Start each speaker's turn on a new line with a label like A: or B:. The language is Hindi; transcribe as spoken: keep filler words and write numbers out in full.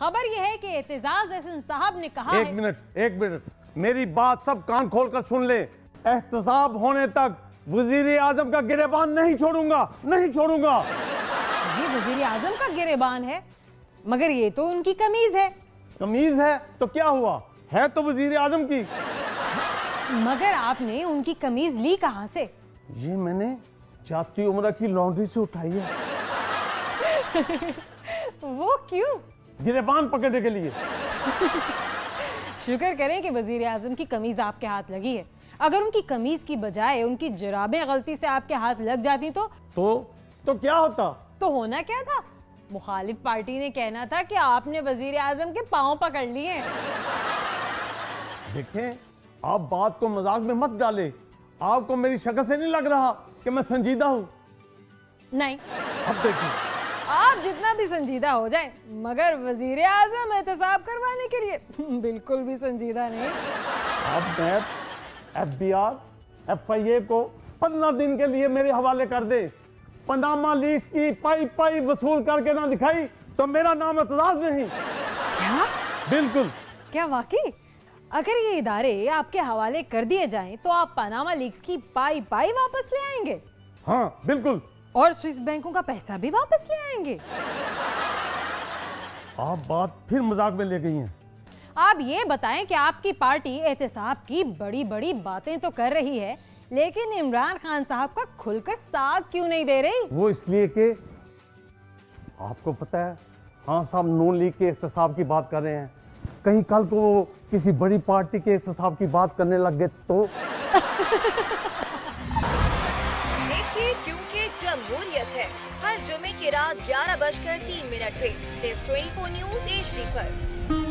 A: खबर यह है कि एतजाज एहसन साहब ने कहा
B: एक मिनट एक मिनट मेरी बात सब कान खोलकर सुन ले। एहतसाब होने तक वजीर आजम का गिरेबान नहीं छोड़ूंगा, नहीं छोड़ूंगा।
A: ये वजीर आजम का गिरेबान है, मगर ये तो उनकी कमीज है।
B: कमीज है तो क्या हुआ, है तो वजीर आजम की।
A: मगर आपने उनकी कमीज ली कहां से?
B: ये मैंने जाती उम्र की लॉन्ड्री से उठाई है।
A: वो क्यों?
B: गिरेबान पकड़ने के लिए।
A: शुक्र करें कि वजीर आजम की कमीज आपके हाथ लगी है। अगर उनकी कमीज की बजाय उनकी जुराबें गलती से आपके हाथ लग जाती तो
B: तो तो क्या होता?
A: तो होना क्या था? मुखालिफ पार्टी ने कहना था कि आपने वजीर आजम के पांव पकड़ लिए।
B: देखें, आप बात को मजाक में मत डाले। आपको मेरी शक्ल से नहीं लग रहा कि मैं संजीदा हूँ?
A: नहीं।
B: अब देखिए,
A: आप जितना भी संजीदा हो जाए, मगर वजीर आजम एहतसाब करवाने के लिए बिल्कुल भी संजीदा नहीं।
B: अब मैं F B R, F I A को पंद्रह दिन के लिए मेरे हवाले कर दे। पनामा लीक की पाई पाई वसूल करके ना दिखाई तो मेरा नाम एतजाज नहीं।
A: क्या?
B: बिल्कुल।
A: क्या वाकई? अगर ये इदारे आपके हवाले कर दिए जाएं, तो आप पनामा लीक्स की पाई पाई वापस ले आएंगे?
B: हाँ बिल्कुल।
A: और स्विस बैंकों का पैसा भी वापस ले आएंगे?
B: आप बात फिर मजाक में ले गई हैं।
A: आप ये बताएं कि आपकी पार्टी एहतसाब की बड़ी बड़ी बातें तो कर रही है, लेकिन इमरान खान साहब का खुलकर साथ क्यों नहीं दे रही?
B: वो इसलिए कि आपको पता है, हाँ साहब नून लीग के एहतसाब की बात कर रहे हैं। कहीं कल को वो किसी बड़ी पार्टी के एहतसाब की बात करने लग गए तो।
C: देखिए, क्योंकि जमहूरियत है, हर जुमे की रात ग्यारह बजकर तीन मिनट पे सिर्फ चौबीस न्यूज एच डी पर।